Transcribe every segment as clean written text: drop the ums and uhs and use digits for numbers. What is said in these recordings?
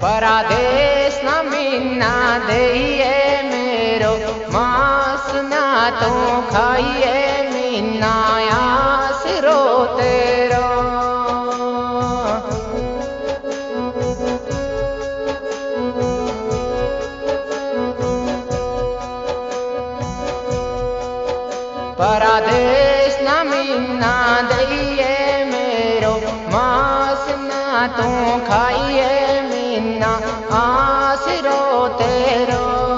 परादेश न मीना दइए मेरो मांस ना तो खाइए मीना आसरो तेरो। परादेश न मीना दइए मेरो मांस ना तो खाइए मीना आसरो तेरो।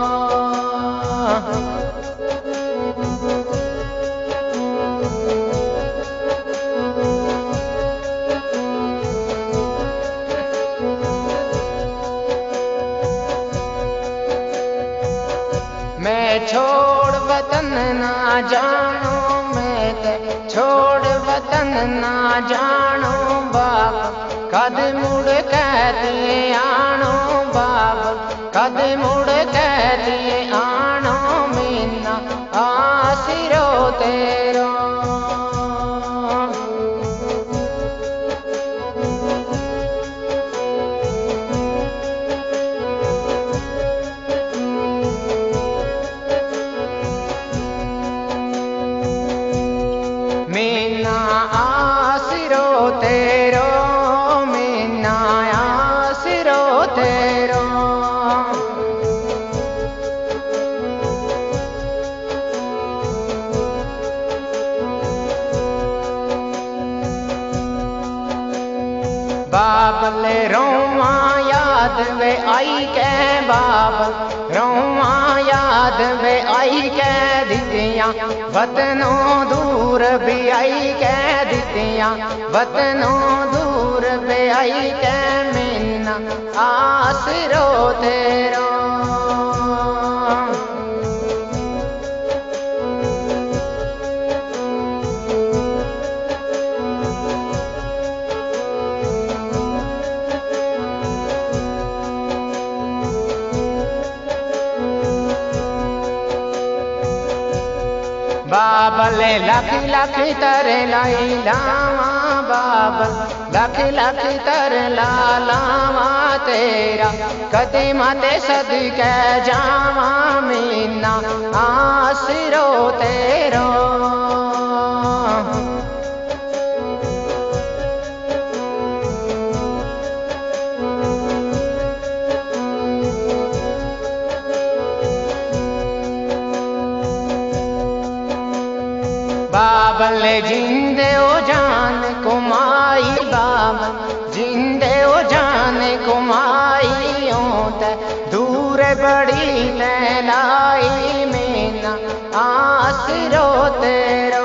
मैं छोड़ वतन ना जानो, मैं ते छोड़ वतन ना जानो बाप, कद मुड़ कहते आनो बाप, कद मुड़ कहते आनो मीना आसरो तेरो। मीना आसरो तेरो, मीना आसरो तेरो। बाबले रोमा याद वे आई के बाबल, रोमा याद वे आई के दितियां, वतनों दूर भी आई के दितियां, वतनों दूर भी आई के मीना आसरो तेरो। बाबले लख लख तर लाई लावा बाबल, लख लख तर ला लावा तेरा, कदे माते सदके जावा मीना आसरो तेरो। बाबल जिंदे ओ जान कुमाई बाबल, जिंदे ओ जान कुमाई होते दूर बड़ी तैलाई मीना आसरो तेरो।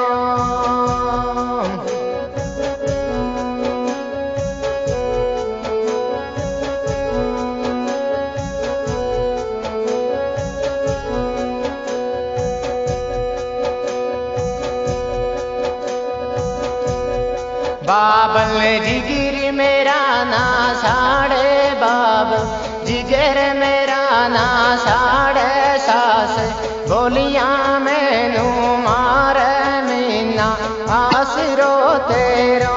बाबल जिगर मेरा ना साड़े बाबल, जिगर मेरा ना साड़े सास, बोलियां मैनू मारे मीना आसरो तेरो।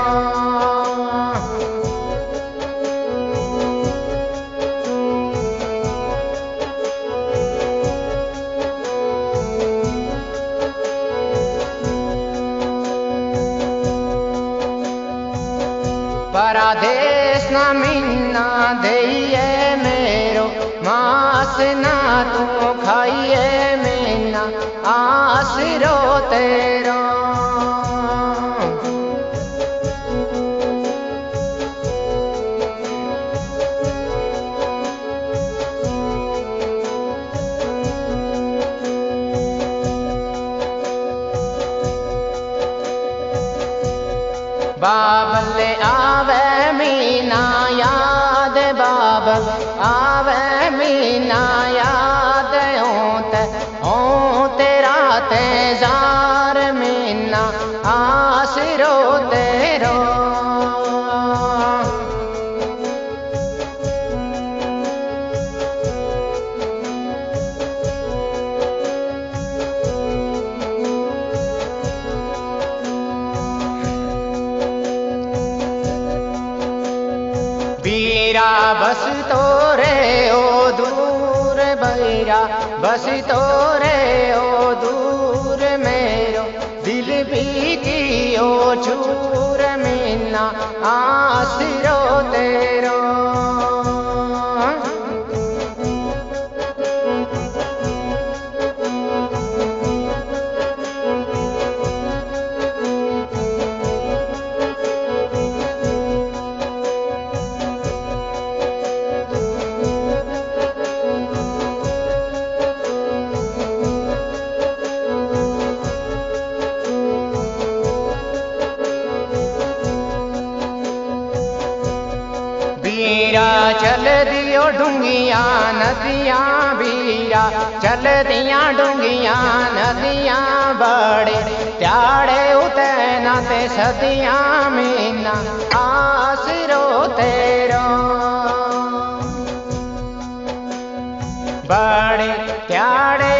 परादेश न मीना दइए मेरो मांस ना तू खाइए मीना आसरो तेरो। बाबल आवे मीना याद बाबल, आवे मीना याद होते रात जार मीना आसरो तेरो। बीरा बस तोरे ओ दूर बैरा बस तोरे ओ दूर मेरो दिल भी की ओ चूर मीना आसरो तेरो बीरा चल दियो डूंगिया नदियाँ बीरा चल दिया डूंगिया नदियाँ बड़े त्याड़े उतना ते सदियाँ मीना आसरो तेरो बड़े त्याड़े